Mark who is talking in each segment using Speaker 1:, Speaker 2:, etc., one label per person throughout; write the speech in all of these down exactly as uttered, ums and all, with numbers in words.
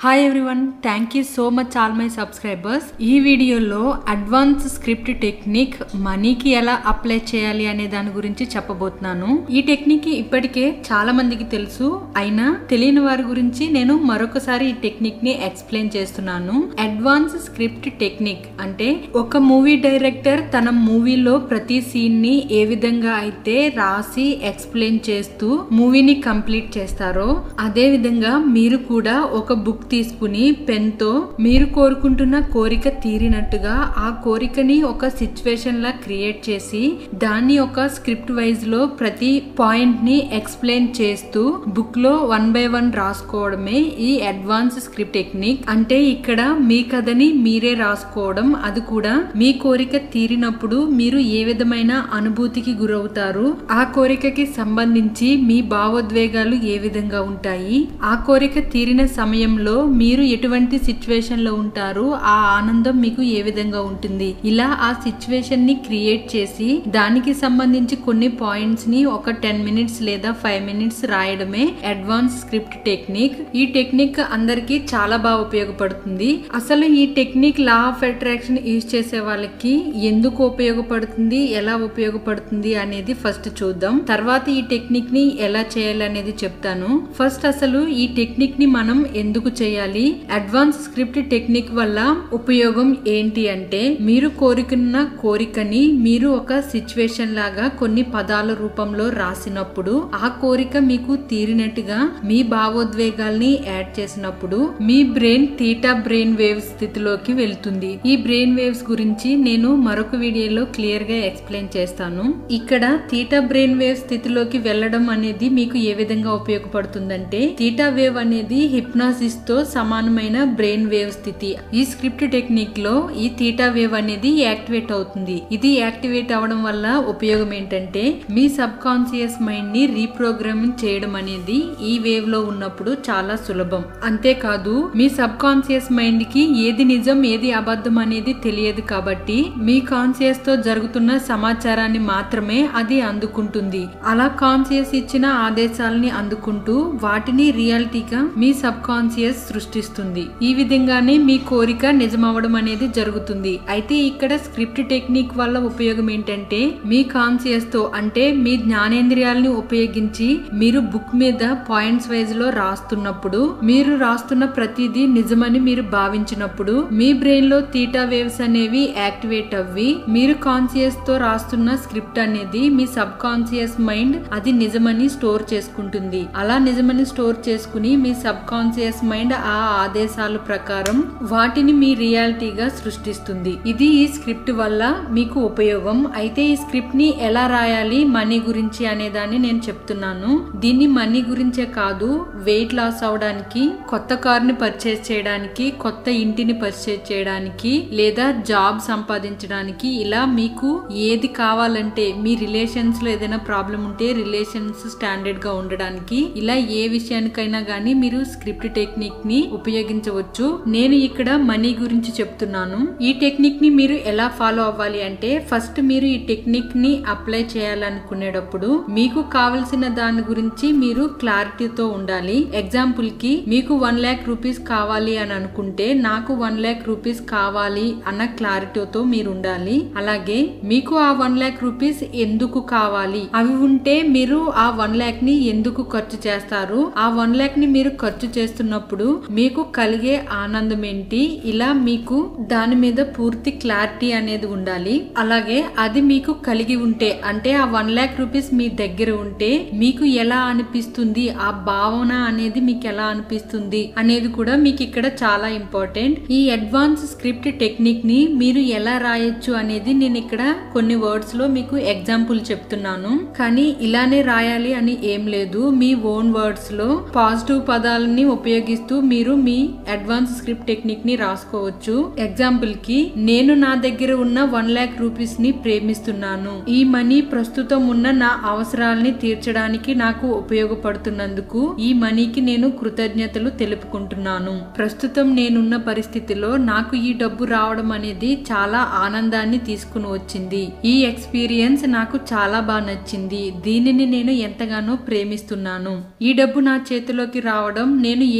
Speaker 1: Hi everyone, thank you so much all my subscribers. ఈ వీడియోలో advance script technique మనీకి ఎలా అప్లై చేయాలి అనే దాని గురించి చెప్పబోతున్నాను. ఈ టెక్నిక్ ఇప్పటికే చాలా మందికి తెలుసు, అయినా తెలియని వారి గురించి నేను మరొకసారి ఈ టెక్నిక్ ని ఎక్స్ప్లెయిన్ చేస్తున్నాను. అడ్వాన్స్ స్క్రిప్ట్ టెక్నిక్ అంటే ఒక మూవీ డైరెక్టర్ తన మూవీలో ప్రతి సీన్ ని ఏ విధంగా అయితే రాసి ఎక్స్ప్లెయిన్ చేస్తూ మూవీని కంప్లీట్ చేస్తారో అదే విధంగా మీరు కూడా ఒక బుక్ తీసుకుని పెన్ తో మీరు కోరుకుంటున్న కోరిక తీరినట్టుగా ఆ కోరికని ఒక సిచ్యువేషన్ లా క్రియేట్ చేసి దాన్ని ఒక స్క్రిప్ట్ వైజ్ లో ప్రతి పాయింట్ ని ఎక్స్ప్లెయిన్ చేస్తూ బుక్ లో వన్ బై వన్ రాసుకోవడమే ఈ అడ్వాన్స్ స్క్రిప్ట్ టెక్నిక్. అంటే ఇక్కడ మీ కథని మీరే రాసుకోవడం, అది కూడా మీ కోరిక తీరినప్పుడు మీరు ఏ విధమైన అనుభూతికి గురవుతారు, ఆ కోరికకి సంబంధించి మీ భావోద్వేగాలు ఏ విధంగా ఉంటాయి, ఆ కోరిక తీరిన సమయంలో మీరు ఎటువంటి సిచ్యువేషన్ లో ఉంటారు, ఆ ఆనందం మీకు ఏ విధంగా ఉంటుంది, ఇలా ఆ సిచ్యువేషన్ ని క్రియేట్ చేసి దానికి సంబంధించి కొన్ని పాయింట్స్ ని ఒక టెన్ మినిట్స్ లేదా ఫైవ్ మినిట్స్ రాయడమే అడ్వాన్స్ స్క్రిప్ట్ టెక్నిక్. ఈ టెక్నిక్ అందరికి చాలా బాగా ఉపయోగపడుతుంది. అసలు ఈ technique law of attraction use చేసే వాళ్ళకి ఎందుకు ఉపయోగపడుతుంది, ఎలా ఉపయోగపడుతుంది అనేది ఫస్ట్ చూద్దాం. తర్వాత ఈ టెక్నిక్ ని ఎలా చేయాలి అనేది చెప్తాను. ఫస్ట్ అసలు ఈ టెక్నిక్ ని మనం ఎందుకు చేయాలి, అడ్వాన్స్ స్క్రిప్ట్ టెక్నిక్ వల్ల ఉపయోగం ఏంటి అంటే, మీరు కోరుకున్న కోరికని మీరు ఒక సిచ్యువేషన్ లాగా కొన్ని పదాల రూపంలో రాసినప్పుడు ఆ కోరిక మీకు తీరినట్టుగా మీ భావోద్వేగాల్ని యాడ్ చేసినప్పుడు మీ బ్రెయిన్ థీటా బ్రెయిన్ వేవ్స్ స్థితిలోకి వెళ్తుంది. ఈ బ్రెయిన్ వేవ్స్ గురించి నేను మరొక వీడియోలో క్లియర్ గా ఎక్స్ప్లెయిన్ చేస్తాను. ఇక్కడ థీటా బ్రెయిన్ వేవ్ స్థితిలోకి వెళ్ళడం అనేది మీకు ఏ విధంగా ఉపయోగపడుతుందంటే, థీటా వేవ్ అనేది హిప్నాసిస్ తో సమానమైన బ్రెయిన్ వేవ్ స్థితి. ఈ స్క్రిప్ట్ టెక్నిక్ లో ఈ థీటా వేవ్ అనేది యాక్టివేట్ అవుతుంది. ఇది యాక్టివేట్ అవడం వల్ల ఉపయోగం ఏంటంటే, మీ సబ్ కాన్షియస్ మైండ్ ని రీప్రోగ్రామింగ్ చేయడం అనేది ఈ వేవ్ లో ఉన్నప్పుడు చాలా సులభం. అంతేకాదు మీ సబ్ కాన్షియస్ మైండ్ కి ఏది నిజం ఏది అబద్ధం అనేది తెలియదు కాబట్టి మీ కాన్షియస్ తో జరుగుతున్న సమాచారాన్ని మాత్రమే అది అందుకుంటుంది. అలా కాన్షియస్ ఇచ్చిన ఆదేశాలని అందుకుంటూ వాటిని రియాలిటీగా మీ సబ్ కాన్షియస్ సృష్టిస్తుంది. ఈ విధంగానే మీ కోరిక నిజమవడం అనేది జరుగుతుంది. అయితే ఇక్కడ స్క్రిప్ట్ టెక్నిక్ వల్ల ఉపయోగం ఏంటంటే, మీ కాన్షియస్ తో అంటే మీ జ్ఞానేంద్రియాలను ఉపయోగించి మీరు బుక్ మీద పాయింట్స్ వైజ్ లో రాస్తున్నప్పుడు, మీరు రాస్తున్న ప్రతిదీ నిజమని మీరు భావించినప్పుడు మీ బ్రెయిన్ లో థీటా వేవ్స్ అనేవి యాక్టివేట్ అవ్వి మీరు కాన్షియస్ తో రాస్తున్న స్క్రిప్ట్ అనేది మీ సబ్ కాన్షియస్ మైండ్ అది నిజమని స్టోర్ చేసుకుంటుంది. అలా నిజమని స్టోర్ చేసుకుని మీ సబ్ కాన్షియస్ మైండ్ ఆ ఆదేశాల ప్రకారం వాటిని మీ రియాలిటీగా సృష్టిస్తుంది. ఇది ఈ స్క్రిప్ట్ వల్ల మీకు ఉపయోగం. అయితే ఈ స్క్రిప్ట్ ని ఎలా రాయాలి మనీ గురించి అనే దాన్ని నేను చెప్తున్నాను. దీన్ని మనీ గురించే కాదు, వెయిట్ లాస్ అవడానికి, కొత్త కార్ ని పర్చేస్ చేయడానికి, కొత్త ఇంటిని పర్చేస్ చేయడానికి, లేదా జాబ్ సంపాదించడానికి, ఇలా మీకు ఏది కావాలంటే, మీ రిలేషన్స్ లో ఏదైనా ప్రాబ్లం ఉంటే రిలేషన్స్ స్టాండర్డ్ గా ఉండడానికి, ఇలా ఏ విషయానికైనా గానీ మీరు స్క్రిప్ట్ టెక్నిక్ ని ఉపయోగించవచ్చు. నేను ఇక్కడ మనీ గురించి చెప్తున్నాను. ఈ టెక్నిక్ ని మీరు ఎలా ఫాలో అవ్వాలి అంటే, ఫస్ట్ మీరు ఈ టెక్నిక్ ని అప్లై చేయాలనుకునేటప్పుడు మీకు కావలసిన దాని గురించి మీరు క్లారిటీతో ఉండాలి. ఎగ్జాంపుల్ కి మీకు వన్ లాక్ రూపీస్ కావాలి అని అనుకుంటే, నాకు వన్ లాక్ రూపీస్ కావాలి అన్న క్లారిటీతో మీరు ఉండాలి. అలాగే మీకు ఆ వన్ లాక్ రూపీస్ ఎందుకు కావాలి, అవి ఉంటే మీరు ఆ వన్ లాక్ ని ఎందుకు ఖర్చు చేస్తారు, ఆ వన్ లాక్ ని మీరు ఖర్చు చేస్తున్నప్పుడు మీకు కలిగే ఆనందం ఏంటి, ఇలా మీకు దాని మీద పూర్తి క్లారిటీ అనేది ఉండాలి. అలాగే అది మీకు కలిగి ఉంటే, అంటే ఆ వన్ లాక్ రూపీస్ మీ దగ్గర ఉంటే మీకు ఎలా అనిపిస్తుంది, ఆ భావన అనేది మీకు ఎలా అనిపిస్తుంది అనేది కూడా మీకు ఇక్కడ చాలా ఇంపార్టెంట్. ఈ అడ్వాన్స్ స్క్రిప్ట్ టెక్నిక్ ని మీరు ఎలా రాయొచ్చు అనేది నేను ఇక్కడ కొన్ని వర్డ్స్ లో మీకు ఎగ్జాంపుల్ చెప్తున్నాను. కానీ ఇలానే రాయాలి అని ఏం లేదు, మీ ఓన్ వర్డ్స్ లో పాజిటివ్ పదాలని ఉపయోగిస్తూ మీరు మీ అడ్వాన్స్ స్క్రిప్ట్ టెక్నిక్ ని రాసుకోవచ్చు. ఎగ్జాంపుల్ కి, నేను నా దగ్గర ఉన్న వన్ లాక్ రూపీస్ ని ప్రేమిస్తున్నాను. ఈ మనీ ప్రస్తుతం ఉన్న నా అవసరాలని తీర్చడానికి నాకు ఉపయోగపడుతున్నందుకు ఈ మనీకి నేను కృతజ్ఞతలు తెలుపుకుంటున్నాను. ప్రస్తుతం నేనున్న పరిస్థితిలో నాకు ఈ డబ్బు రావడం అనేది చాలా ఆనందాన్ని తీసుకుని వచ్చింది. ఈ ఎక్స్పీరియన్స్ నాకు చాలా బాగా నచ్చింది. దీనిని నేను ఎంతగానో ప్రేమిస్తున్నాను. ఈ డబ్బు నా చేతిలోకి రావడం నేను ఏదైనా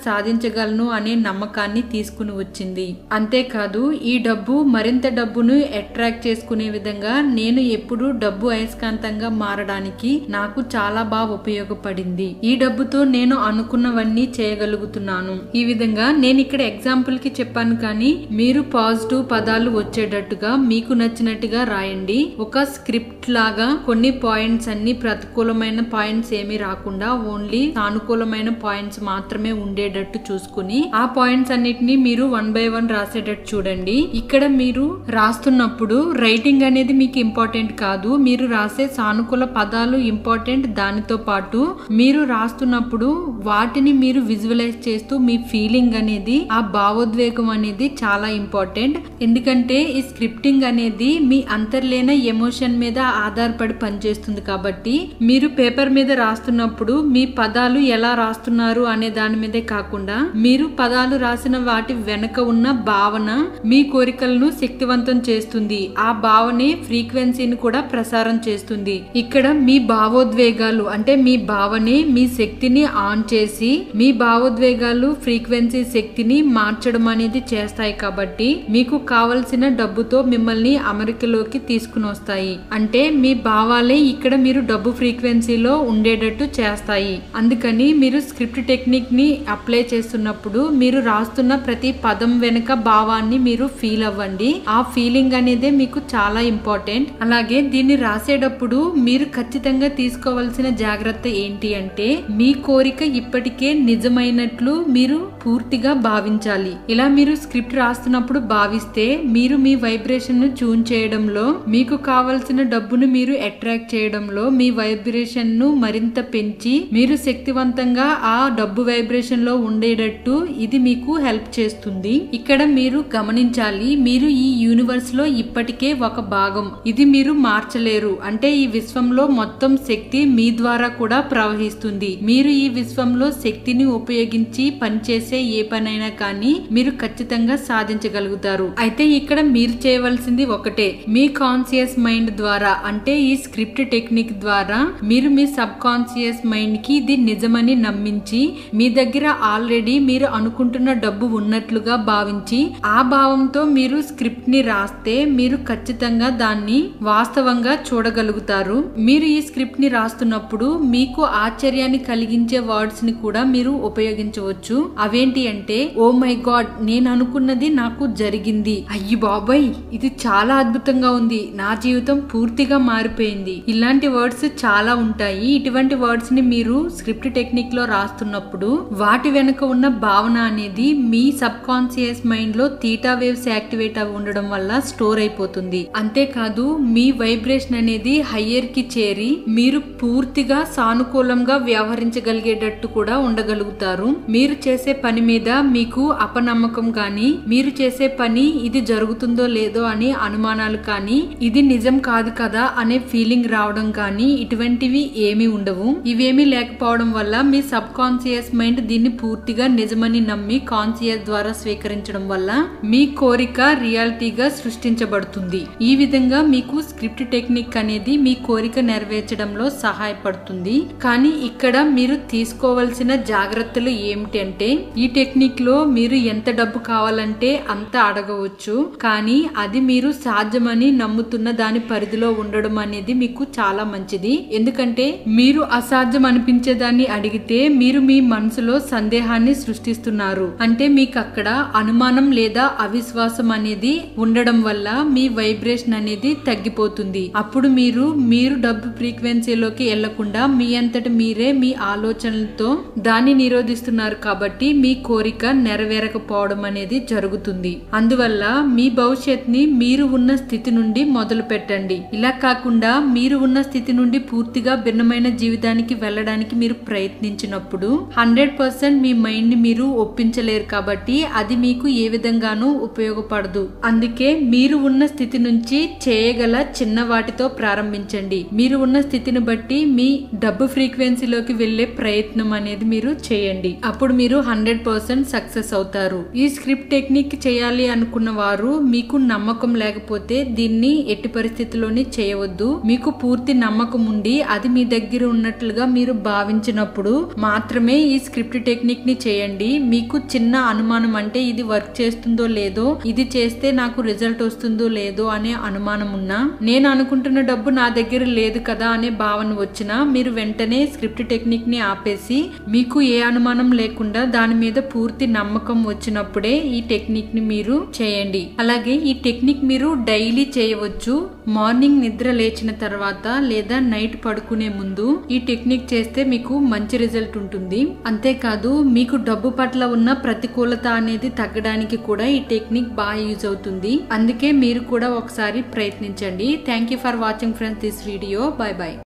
Speaker 1: సాధించగలను అనే నమ్మకాన్ని తీసుకుని వచ్చింది. అంతేకాదు ఈ డబ్బు మరింత డబ్బును అట్రాక్ట్ చేసుకునే విధంగా నేను ఎప్పుడు డబ్బు అయస్కాంతంగా మారడానికి నాకు చాలా బాగా ఉపయోగపడింది. ఈ డబ్బుతో నేను అనుకున్నవన్నీ చేయగలుగుతున్నాను. ఈ విధంగా నేను ఇక్కడ ఎగ్జాంపుల్ కి చెప్పాను, కానీ మీరు పాజిటివ్ పదాలు వచ్చేటట్టుగా మీకు నచ్చినట్టుగా రాయండి. ఒక స్క్రిప్ట్ లాగా కొన్ని పాయింట్స్ అన్ని ప్రతికూలమైన పాయింట్స్ ఏమీ రాకుండా ఓన్లీ సానుకూలమైన పాయింట్స్ మాత్రమే ఉండేటట్టు చూసుకుని ఆ పాయింట్స్ అన్నిటిని మీరు వన్ బై వన్ రాసేటట్టు చూడండి. ఇక్కడ మీరు రాస్తున్నప్పుడు రైటింగ్ అనేది మీకు ఇంపార్టెంట్ కాదు, మీరు రాసే సానుకూల పదాలు ఇంపార్టెంట్. దానితో పాటు మీరు రాస్తున్నప్పుడు వాటిని మీరు విజువలైజ్ చేస్తూ మీ ఫీలింగ్ అనేది, ఆ భావోద్వేగం అనేది చాలా ఇంపార్టెంట్. ఎందుకంటే ఈ స్క్రిప్టింగ్ అనేది మీ అంతర్లీన ఎమోషన్ మీద ఆధారపడి పనిచేస్తుంది. కాబట్టి మీరు పేపర్ మీద రాస్తున్నప్పుడు మీ పదాలు ఎలా రాస్తున్నారు అనే దాని మీదే కాకుండా మీరు పదాలు రాసిన వాటి వెనక ఉన్న భావన మీ కోరికలను శక్తివంతం చేస్తుంది. ఆ భావనే ఫ్రీక్వెన్సీని కూడా ప్రసారం చేస్తుంది. ఇక్కడ మీ భావోద్వేగాలు అంటే మీ భావనే మీ శక్తిని ఆన్ చేసి మీ భావోద్వేగాలు ఫ్రీక్వెన్సీ శక్తిని మార్చడం అనేది చేస్తాయి. కాబట్టి మీకు కావలసిన డబ్బుతో మిమ్మల్ని అమెరికాలోకి తీసుకుని వస్తాయి. అంటే మీ భావాలే ఇక్కడ మీరు డబ్బు ఫ్రీక్వెన్సీలో ఉండేటట్టు చేస్తాయి. అందుకని మీరు స్క్రిప్ట్ టెక్నిక్ ని అప్లై చేస్తున్నప్పుడు మీరు రాస్తున్న ప్రతి పదం వెనుక భావాన్ని మీరు ఫీల్ అవ్వండి. ఆ ఫీలింగ్ అనేది మీకు చాలా ఇంపార్టెంట్. అలాగే దీన్ని రాసేటప్పుడు మీరు ఖచ్చితంగా తీసుకోవాల్సిన జాగ్రత్త ఏంటి అంటే మీ కోరిక ఇప్పటికే నిజమైనట్లు మీరు పూర్తిగా భావించాలి. ఇలా మీరు స్క్రిప్ట్ రాస్తున్నప్పుడు భావిస్తే మీరు మీ వైబ్రేషన్ ను ట్యూన్ చేయడంలో, మీకు కావలసిన డబ్బును మీరు అట్రాక్ట్ చేయడంలో మీ వైబ్రేషన్ ను మరింత పెంచి మీరు శక్తివంతంగా ఆ డబ్బు వైబ్రేషన్ లో ఉండేటట్టు ఇది మీకు హెల్ప్ చేస్తుంది. ఇక్కడ మీరు గమనించాలి, మీరు ఈ యూనివర్స్ లో ఇప్పటికే ఒక భాగం. ఇది మీరు మార్చలేరు. అంటే ఈ విశ్వంలో మొత్తం శక్తి మీ ద్వారా కూడా ప్రవహిస్తుంది. మీరు ఈ విశ్వంలో శక్తిని ఉపయోగించి పనిచేసే ఏ పనైనా కానీ మీరు ఖచ్చితంగా సాధించగలుగుతారు. అయితే ఇక్కడ మీరు చేయవలసింది ఒకటే, మీ కాన్షియస్ మైండ్ ద్వారా అంటే ఈ స్క్రిప్ట్ టెక్నిక్ ద్వారా మీరు మీ సబ్ కాన్షియస్ మైండ్ కి ఇది నిజమని నమ్మించి మీ దగ్గర ఆల్రెడీ మీరు అనుకుంటున్న డబ్బు ఉన్నట్లుగా భావించి ఆ భావంతో మీరు స్క్రిప్ట్ ని రాస్తే మీరు ఖచ్చితంగా దాన్ని వాస్తవంగా చూడగలుగుతారు. మీరు ఈ స్క్రిప్ట్ ని రాస్తున్నప్పుడు మీకు ఆశ్చర్యాన్ని కలిగించే వర్డ్స్ ని కూడా మీరు ఉపయోగించవచ్చు. అవేంటి అంటే, ఓ మై గాడ్, నేను అనుకున్నది నాకు జరిగింది, అయ్యి బాబాయ్ ఇది చాలా అద్భుతంగా ఉంది, నా జీవితం పూర్తిగా మారిపోయింది. ఇలాంటి వర్డ్స్ చాలా ఉంటాయి. ఇటువంటి వర్డ్స్ ని మీరు స్క్రిప్ట్ టెక్నిక్ లో రాస్తున్నప్పుడు వాటి వెనుక ఉన్న భావన అనేది మీ సబ్ కాన్షియస్ మైండ్ లో థీటా వేవ్స్ యాక్టివేట్ అవి ఉండడం వల్ల స్టోర్ అయిపోతుంది. అంతేకాదు మీ వైబ్రేషన్ అనేది హయ్యర్ కి చేరి మీరు పూర్తిగా సానుకూలంగా వ్యవహరించగలిగేటట్టు కూడా ఉండగలుగుతారు. మీరు చేసే పని మీద మీకు అపనమ్మకం గాని, మీరు చేసే పని ఇది జరుగుతుందో లేదో అని అనుమానాలు కానీ, ఇది నిజం కాదు కదా అనే ఫీలింగ్ రావడం కానీ ఇటువంటివి ఏమీ ఉండవు. ఇవేమీ లేకపోవడం వల్ల మీ సబ్ కాన్షియస్ మైండ్ దీన్ని పూర్తిగా నిజమని నమ్మి కాన్షియస్ ద్వారా స్వీకరించడం వల్ల మీ కోరిక రియాలిటీగా సృష్టించబడుతుంది. ఈ విధంగా మీకు స్క్రిప్ట్ టెక్నిక్ అనేది మీ కోరిక నెరవేర్చడంలో సహాయపడుతుంది. కానీ ఇక్కడ మీరు తీసుకోవాల్సిన జాగ్రత్తలు ఏమిటి అంటే, ఈ టెక్నిక్ లో మీరు ఎంత డబ్బు కావాలంటే అంత అడగవచ్చు, కానీ అది మీరు సాధ్యమని నమ్ముతున్న దాని పరిధిలో ఉండడం అనేది మీకు చాలా మంచిది. ఎందుకంటే మీరు అసాధ్యం అనిపించేదాన్ని అడిగితే మీరు మీ మనసులో సందేహాన్ని సృష్టిస్తున్నారు. అంటే మీకు అక్కడ అనుమానం లేదా అవిశ్వాసం అనేది ఉండడం వల్ల మీ వైబ్రేషన్ అనేది తగ్గిపోతుంది. అప్పుడు మీరు మీరు డబ్బు ఫ్రీక్వెన్సీలోకి వెళ్లకుండా మీ అంతటి మీరే మీ ఆలోచనలతో దాన్ని నిరోధిస్తున్నారు. కాబట్టి మీ కోరిక నెరవేరకపోవడం అనేది జరుగుతుంది. అందువల్ల మీ భవిష్యత్ ని మీరు ఉన్న స్థితి నుండి మొదలు పెట్టండి. ఇలా కాకుండా మీరు ఉన్న స్థితి నుండి పూర్తిగా భిన్నమైన జీవితానికి వెళ్ళడానికి మీరు ప్రయత్నించినప్పుడు హండ్రెడ్ పర్సెంట్ మీ మైండ్ ని మీరు ఒప్పించలేరు. కాబట్టి అది మీకు ఏ విధంగానూ ఉపయోగపడదు. అందుకే మీరు ఉన్న స్థితి నుంచి చేయగల చిన్న వాటితో ప్రారంభించండి. మీరు ఉన్న స్థితిని బట్టి మీ డబ్బు ఫ్రీక్వెన్సీలోకి వెళ్లే ప్రయత్నం అనేది మీరు చేయండి. అప్పుడు మీరు హండ్రెడ్ పర్సెంట్ సక్సెస్ అవుతారు. ఈ స్క్రిప్ట్ టెక్నిక్ చేయాలి అనుకున్న వారు మీకు నమ్మకం లేకపోతే దీన్ని ఎట్టి పరిస్థితిలోని చేయవద్దు. మీకు పూర్తి నమ్మకం ఉండి అది మీ దగ్గర ఉన్నట్లుగా మీరు భావించినప్పుడు మాత్రమే ఈ స్క్రిప్ట్ టెక్నిక్ టెక్నిక్ ని చేయండి. మీకు చిన్న అనుమానం అంటే ఇది వర్క్ చేస్తుందో లేదో, ఇది చేస్తే నాకు రిజల్ట్ వస్తుందో లేదో అనే అనుమానం ఉన్నా, నేను అనుకుంటున్న డబ్బు నా దగ్గర లేదు కదా అనే భావన వచ్చినా మీరు వెంటనే స్క్రిప్ట్ టెక్నిక్ ని ఆపేసి మీకు ఏ అనుమానం లేకుండా దాని మీద పూర్తి నమ్మకం వచ్చినప్పుడే ఈ టెక్నిక్ ని మీరు చేయండి. అలాగే ఈ టెక్నిక్ మీరు డైలీ చేయవచ్చు. మార్నింగ్ నిద్ర లేచిన తర్వాత లేదా నైట్ పడుకునే ముందు ఈ టెక్నిక్ చేస్తే మీకు మంచి రిజల్ట్ ఉంటుంది. అంతేకాదు మీకు డబ్బు పట్ల ఉన్న ప్రతికూలత అనేది తగ్గడానికి కూడా ఈ టెక్నిక్ బాగా యూజ్ అవుతుంది. అందుకే మీరు కూడా ఒకసారి ప్రయత్నించండి. Thank you for watching friends this video. Bye by.